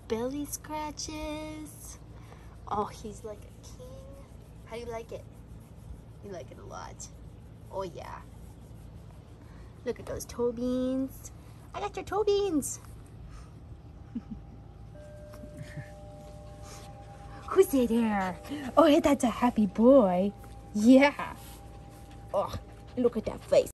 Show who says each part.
Speaker 1: belly scratches. Oh, he's like a king. How do you like it? You like it a lot. Oh yeah. Look at those toe beans. I got your toe beans. Who's there? Oh, that's a happy boy. Yeah. Oh, look at that face.